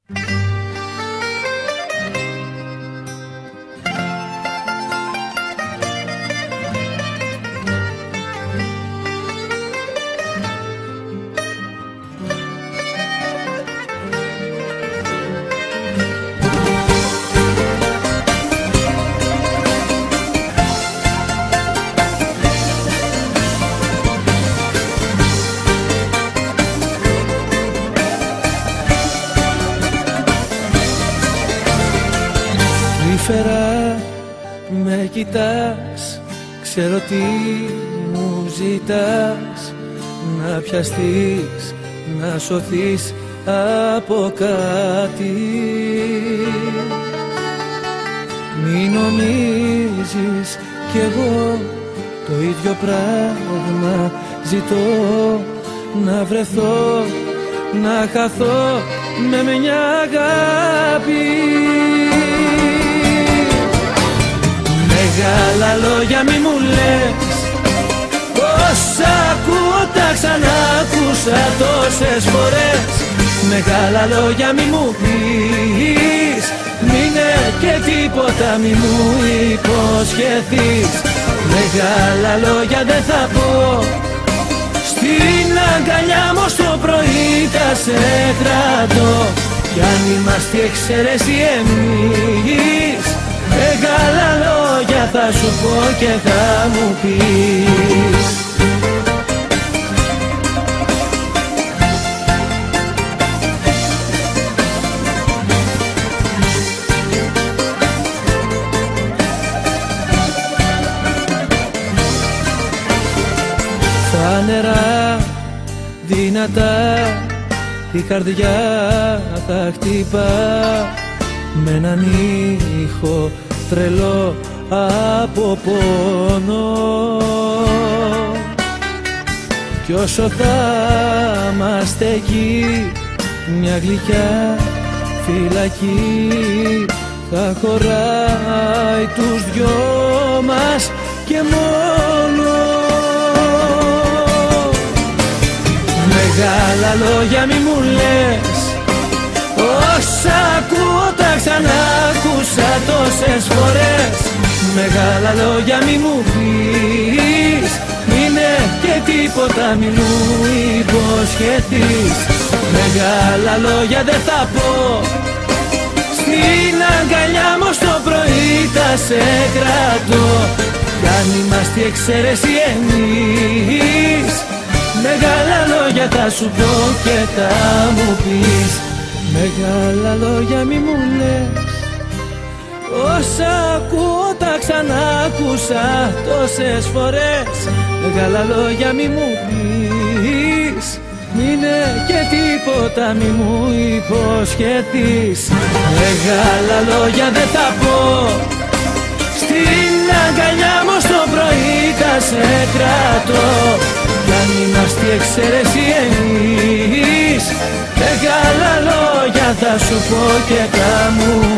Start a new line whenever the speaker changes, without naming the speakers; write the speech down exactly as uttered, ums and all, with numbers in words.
Τρυφερά με κοιτάς, ξέρω τι μου ζητάς. Να πιαστείς, να σωθείς από κάτι. Μη νομίζεις κι εγώ το ίδιο πράγμα ζητώ. Να βρεθώ, να χαθώ με μια αγάπη. Μεγάλα λόγια μη μου λες, όσα ακούω τα ξανάκουσα τόσες φορές. Μεγάλα λόγια μη μου πεις, μείνε και τίποτα μη μου υποσχεθείς. Μεγάλα λόγια δεν θα πω, στην αγκαλιά μου στο πρωί θα σε κρατώ. Κι αν είμαστε εξαίρεση εμείς, μεγάλα λόγια θα σου πω και θα μου πεις. Φανερά, δυνατά, η καρδιά θα χτυπά με έναν ήχο τρελό από πόνο. Κι όσο θα είμαστε εκεί, μια γλυκιά φυλακή θα χωράει τους δυο μας και μόνο. Μεγάλα λόγια μη μου λες, όσα ακούω τα ξανάκουσα τόσες φορές. Μεγάλα λόγια μη μου πεις, μείνε και τίποτα μη μου υποσχεθείς. Μεγάλα λόγια δεν θα πω, στην αγκαλιά μου στο πρωί θα σε κρατώ. Κι αν είμαστε εξαίρεση εμείς, μεγάλα λόγια θα σου πω και θα μου πεις. Μεγάλα λόγια μη μου λες, όσα ακούω τα ξανάκουσα τόσες φορές. Μεγάλα λόγια μη μου πεις, μείνε και τίποτα μη μου υποσχεθείς. Μεγάλα λόγια δεν θα πω, στην αγκαλιά μου στο πρωί θα σε κρατώ. Κι αν είμαστε εξαίρεση εμείς, μεγάλα λόγια θα σου πω και θα μου